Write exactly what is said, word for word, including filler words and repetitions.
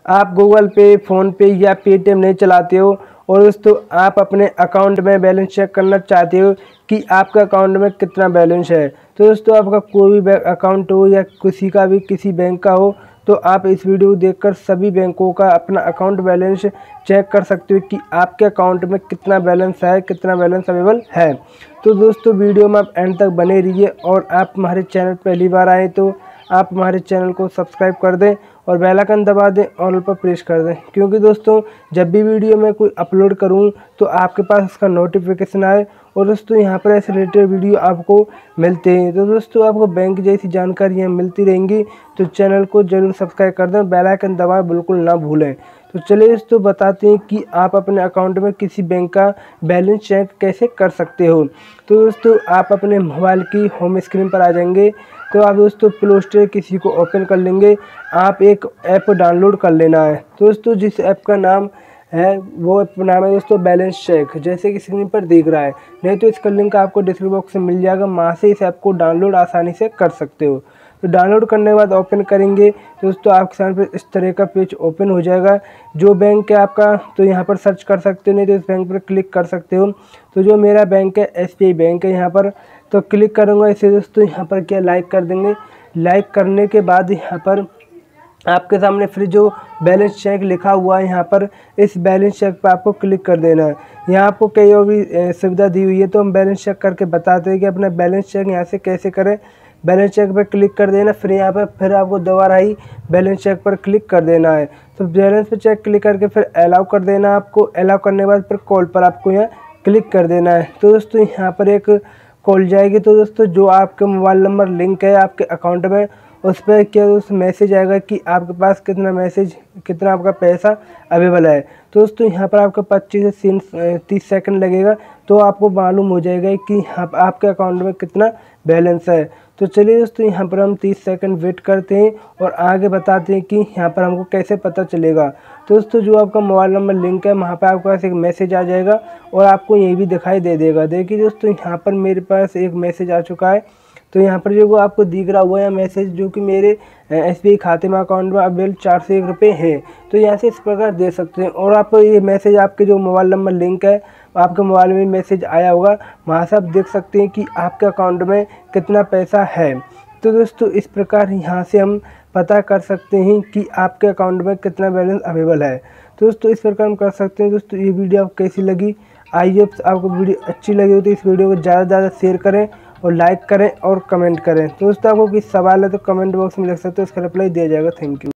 आप गूगल पे, फ़ोनपे या पेटीएम नहीं चलाते हो और दोस्तों आप अपने अकाउंट में बैलेंस चेक करना चाहते हो कि आपके अकाउंट में कितना बैलेंस है, तो दोस्तों आपका कोई भी अकाउंट हो या किसी का भी किसी बैंक का हो, तो आप इस वीडियो को देखकर सभी बैंकों का अपना अकाउंट बैलेंस चेक कर सकते हो कि आपके अकाउंट में कितना बैलेंस है, कितना बैलेंस अवेलेबल है। तो दोस्तों वीडियो में आप एंड तक बने रहिए और आप हमारे चैनल पहली बार आए तो आप हमारे चैनल को सब्सक्राइब कर दें और बेल आइकन दबा दें, ऑल पर प्रेस कर दें, क्योंकि दोस्तों जब भी वीडियो मैं कोई अपलोड करूं तो आपके पास उसका नोटिफिकेशन आए और दोस्तों यहां पर ऐसे रिलेटेड वीडियो आपको मिलते हैं। तो दोस्तों आपको बैंक जैसी जानकारियां मिलती रहेंगी, तो चैनल को जरूर सब्सक्राइब कर दें, बेल आइकन दबाएं बिल्कुल ना भूलें। तो चलिए दोस्तों बताते हैं कि आप अपने अकाउंट में किसी बैंक का बैलेंस चेक कैसे कर सकते हो। तो दोस्तों आप अपने मोबाइल की होम स्क्रीन पर आ जाएंगे, तो आप दोस्तों प्ले स्टोर किसी को ओपन कर लेंगे, आप एक ऐप डाउनलोड कर लेना है। तो दोस्तों जिस ऐप का नाम है वो ऐप नाम है दोस्तों बैलेंस चेक, जैसे कि स्क्रीन पर दिख रहा है, नहीं तो इसका लिंक आपको डिस्क्रिप्शन बॉक्स में मिल जाएगा, वहाँ से इस ऐप को डाउनलोड आसानी से कर सकते हो। तो डाउनलोड करने के बाद ओपन करेंगे तो दोस्तों आपके सामने इस तरह का पेज ओपन हो जाएगा। जो बैंक है आपका तो यहाँ पर सर्च कर सकते हो, नहीं तो इस बैंक पर क्लिक कर सकते हो। तो जो मेरा बैंक है एस बी आई बैंक है, यहाँ पर तो क्लिक करूँगा इसे दोस्तों, यहाँ पर क्या लाइक कर देंगे। लाइक करने के बाद यहाँ पर आपके सामने फिर जो बैलेंस चेक लिखा हुआ है, यहाँ पर इस बैलेंस चेक पर आपको क्लिक कर देना है। यहाँ आपको कई और भी सुविधा दी हुई है, तो हम बैलेंस चेक करके बताते हैं कि अपना बैलेंस चेक यहाँ से कैसे करें। बैलेंस चेक पर क्लिक कर देना, फिर यहाँ पर फिर आपको दोबारा ही बैलेंस चेक पर क्लिक कर देना है। तो बैलेंस पर चेक क्लिक करके फिर अलाउ कर देना, आपको अलाउ करने के बाद फिर कॉल पर आपको यहाँ क्लिक कर देना है। तो दोस्तों यहाँ पर एक कॉल जाएगी, तो दोस्तों जो आपका मोबाइल नंबर लिंक है आपके अकाउंट में, उस पर क्या उस मैसेज आएगा कि आपके पास कितना मैसेज कितना आपका पैसा अवेलेबल है। तो दोस्तों यहाँ पर आपका पच्चीस से तीस सेकंड लगेगा, तो आपको मालूम हो जाएगा कि आप, आपके अकाउंट में कितना बैलेंस है। तो चलिए दोस्तों यहाँ पर हम तीस सेकंड वेट करते हैं और आगे बताते हैं कि यहाँ पर हमको कैसे पता चलेगा। तो दोस्तों जो आपका मोबाइल नंबर लिंक है वहाँ पर आपके पास एक मैसेज आ जाएगा और आपको ये भी दिखाई दे देगा। देखिए दोस्तों यहाँ पर मेरे पास एक मैसेज आ चुका है। तो यहाँ पर जो वो आपको दिख रहा हुआ है मैसेज, जो कि मेरे एस बी आई खाते में अकाउंट में अवेलेबल चार सौ एक रुपये है। तो यहाँ से इस प्रकार दे सकते हैं और आप ये मैसेज आपके जो मोबाइल नंबर लिंक है आपके मोबाइल में मैसेज आया होगा, वहाँ से आप देख सकते हैं कि आपके अकाउंट में कितना पैसा है। तो दोस्तों इस प्रकार यहाँ से हम पता कर सकते हैं कि आपके अकाउंट में कितना बैलेंस अवेलेबल है। तो दोस्तों इस प्रकार हम कर सकते हैं। दोस्तों ये वीडियो आपको कैसी लगी, आइए आपको वीडियो अच्छी लगी हो तो इस वीडियो को ज़्यादा से ज़्यादा शेयर करें और लाइक करें और कमेंट करें। तो दोस्तों आपको किसी सवाल है तो कमेंट बॉक्स में लिख सकते हो, उसका रिप्लाई दिया जाएगा। Thank you.